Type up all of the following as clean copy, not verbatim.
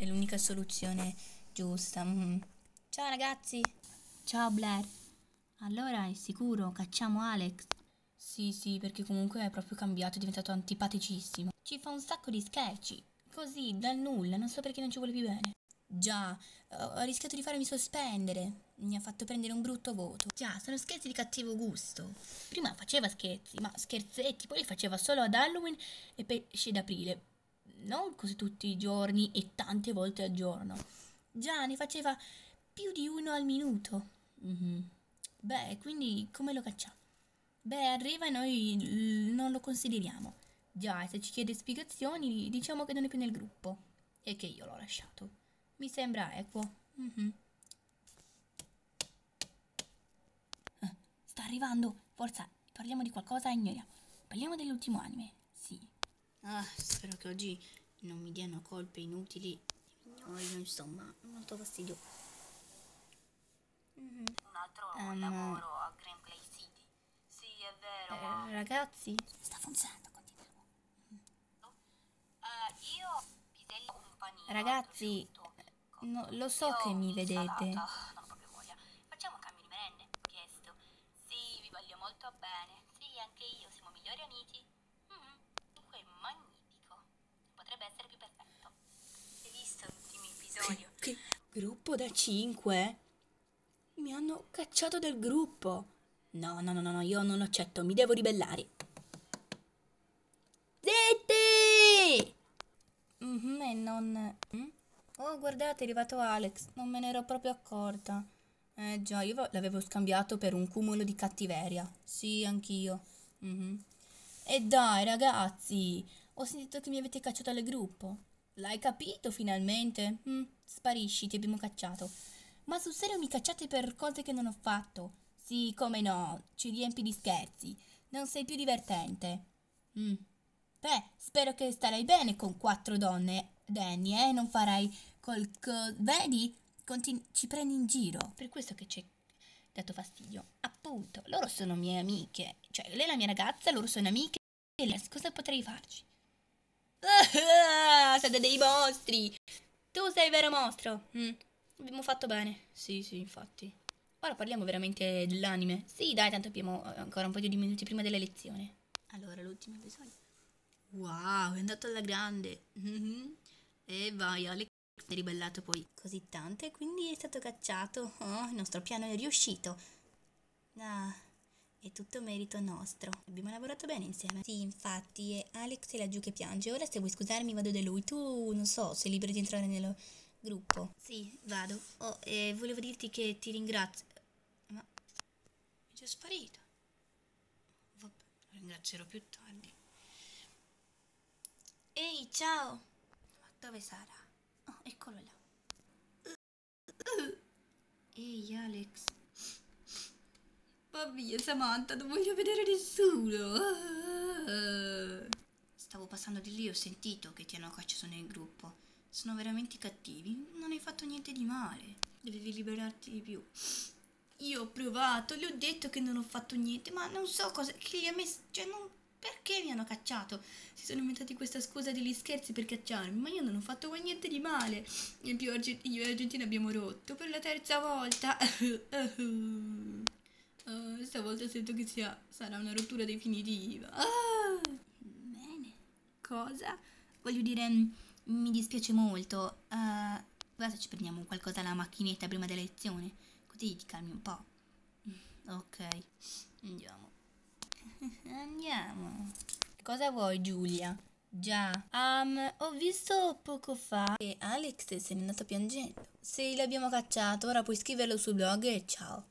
è l'unica soluzione giusta. Ciao ragazzi. Ciao Blair. Allora è sicuro, cacciamo Alex? Sì, perché comunque è proprio cambiato, è diventato antipaticissimo. Ci fa un sacco di scherzi, così, dal nulla, non so perché non ci vuole più bene. Già, ho rischiato di farmi sospendere. Mi ha fatto prendere un brutto voto. Già, sono scherzi di cattivo gusto. Prima faceva scherzi, ma scherzetti, poi li faceva solo ad Halloween e pesce d'aprile. Non così tutti i giorni e tante volte al giorno. Già, ne faceva più di uno al minuto. Beh, quindi come lo cacciamo? Beh, arriva e noi non lo consideriamo. Già, se ci chiede spiegazioni, diciamo che non è più nel gruppo e che io l'ho lasciato. Mi sembra equo. Sta arrivando. Forza, parliamo di qualcosa e ignoriamo. Parliamo dell'ultimo anime. Sì. Spero che oggi non mi diano colpe inutili. Insomma, molto fastidio. Un altro lavoro a Gameplay City. Sì, è vero. Ragazzi, sta funzionando, continuiamo. Io pisello un panino. Ragazzi, lo so che mi vedete. Non ho proprio voglia. Facciamo un cambio di merende? Ho chiesto. Sì, vi voglio molto bene. Sì, anche io, siamo migliori amici. Dunque è magnifico. Potrebbe essere più perfetto. Hai visto l'ultimo episodio? Che gruppo da 5? Mi hanno cacciato dal gruppo. No, io non accetto, mi devo ribellare. Zitti! E non... Oh, guardate, è arrivato Alex. Non me ne ero proprio accorta. Già, io l'avevo scambiato per un cumulo di cattiveria. Sì, anch'io. E dai, ragazzi, ho sentito che mi avete cacciato dal gruppo. L'hai capito finalmente? Sparisci, ti abbiamo cacciato. Ma sul serio mi cacciate per cose che non ho fatto? Sì, come no, ci riempi di scherzi. Non sei più divertente. Beh, spero che starai bene con 4 donne, Danny, non farai vedi? Ci prendi in giro. Per questo che ci hai dato fastidio. Appunto, loro sono mie amiche. Cioè, lei è la mia ragazza, loro sono amiche. E cosa potrei farci? Siete dei mostri! Tu sei il vero mostro. Abbiamo fatto bene. Sì, infatti. Ora parliamo veramente dell'anime. Sì, dai, tanto abbiamo ancora un paio di minuti prima della lezione. Allora, l'ultimo episodio. Wow, è andato alla grande. E vai, Alex si è ribellato poi così tanto e quindi è stato cacciato. Oh, il nostro piano è riuscito. È tutto merito nostro. Abbiamo lavorato bene insieme. Sì, infatti, e Alex è laggiù che piange. Ora se vuoi scusarmi vado da lui. Tu, non so, sei libero di entrare nel gruppo. Sì, vado. Oh, e volevo dirti che ti ringrazio. Ma è già sparito. Vabbè, lo ringrazierò più tardi. Ehi, ciao! Ma dove sarà? Oh, eccolo là. Ehi, Alex. Va via, Samantha, non voglio vedere nessuno. Stavo passando di lì e ho sentito che ti hanno cacciato nel gruppo. Sono veramente cattivi. Non hai fatto niente di male. Dovevi liberarti di più. Io ho provato, gli ho detto che non ho fatto niente, ma non so cosa... Che gli ha messo... Cioè, non... Perché mi hanno cacciato? Si sono inventati questa scusa degli scherzi per cacciarmi, ma io non ho fatto mai niente di male. In più io e Argentina abbiamo rotto per la terza volta. Stavolta sento che sarà una rottura definitiva. Bene. Cosa? Voglio dire, mi dispiace molto. Guarda, ci prendiamo qualcosa alla macchinetta prima della lezione, così ti calmi un po'. Ok, andiamo. Andiamo. Cosa vuoi, Giulia? Già. Ho visto poco fa che Alex se n'è andato piangendo. Sì, l'abbiamo cacciato, ora puoi scriverlo sul blog e ciao.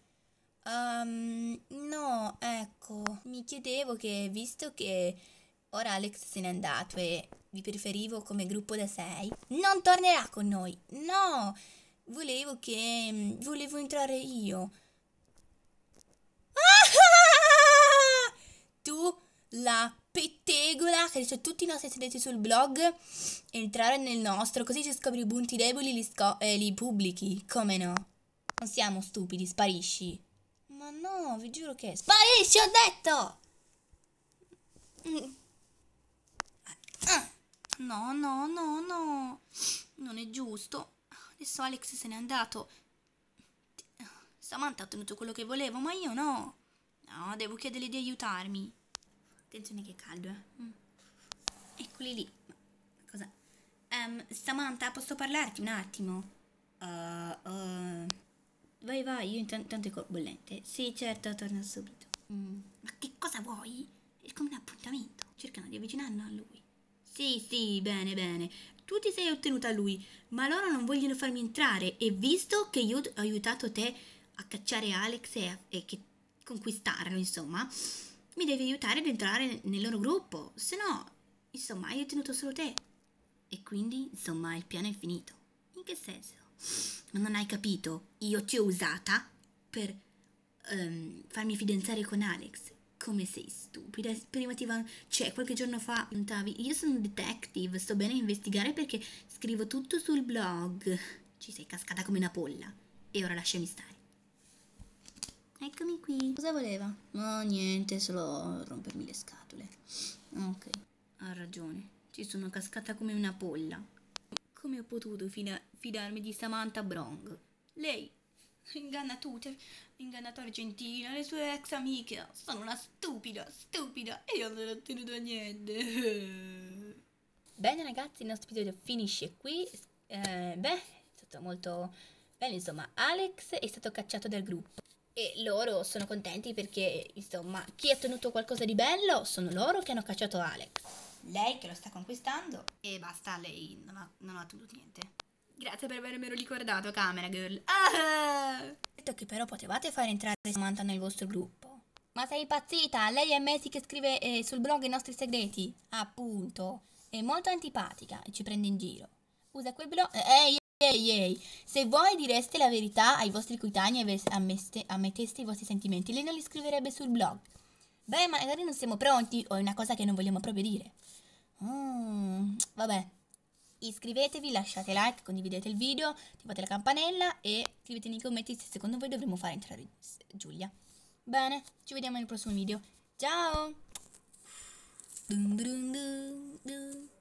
No, ecco, mi chiedevo che visto che ora Alex se n'è andato e vi preferivo come gruppo da 6, non tornerà con noi. No, volevo entrare io. Tu, la pettegola che dice tutti i nostri segreti sul blog, entrare nel nostro, così ci scopri i punti deboli e li pubblichi. Come no? Non siamo stupidi, sparisci. Ma no, vi giuro che... Sparisci, ho detto! No. Non è giusto. posto. Adesso Alex se n'è andato. Samantha ha ottenuto quello che volevo, ma io no. No, devo chiedergli di aiutarmi. Attenzione che è caldo, Eccoli lì. Ma cosa? Samantha, posso parlarti un attimo? Vai, io intanto è bollente. Sì, certo, torno subito. Ma che cosa vuoi? È come un appuntamento. Cercano di avvicinarlo a lui. Sì, bene. Tu ti sei ottenuta a lui, ma loro non vogliono farmi entrare. E visto che io ho aiutato te a cacciare Alex e che conquistarlo, insomma, mi devi aiutare ad entrare nel loro gruppo. Se no, insomma, hai ottenuto solo te. E quindi, insomma, il piano è finito. In che senso? Non hai capito? Io ti ho usata per farmi fidanzare con Alex. Come sei stupida? Prima cioè, qualche giorno fa contavi. Io sono un detective, sto bene a investigare perché scrivo tutto sul blog. Ci sei cascata come una polla. E ora lasciami stare. Eccomi qui. Cosa voleva? No, niente, solo rompermi le scatole. Ok, ha ragione. Ci sono cascata come una polla. Come ho potuto fidarmi di Samantha Brong? Lei inganna tutte, ha ingannato Argentina, le sue ex amiche. Sono una stupida, e io non ho ottenuto niente. Bene ragazzi, il nostro episodio finisce qui. È stato molto bello, insomma. Alex è stato cacciato dal gruppo e loro sono contenti perché, insomma, chi ha ottenuto qualcosa di bello sono loro che hanno cacciato Alex. Lei che lo sta conquistando e basta, lei non ha ottenuto niente. Grazie per avermelo ricordato, Camera Girl. Ho detto che però potevate far entrare Samantha nel vostro gruppo. Ma sei impazzita? Lei è mesi che scrive sul blog i nostri segreti. Appunto. È molto antipatica e ci prende in giro. Usa quel blog... Ehi. Se voi direste la verità ai vostri coetanei e ammetteste i vostri sentimenti, lei non li scriverebbe sul blog. Beh, magari non siamo pronti o è una cosa che non vogliamo proprio dire. Vabbè. Iscrivetevi, lasciate like, condividete il video, attivate la campanella e scrivete nei commenti se secondo voi dovremmo fare entrare Giulia. Bene, ci vediamo nel prossimo video. Ciao! Dun dun dun dun.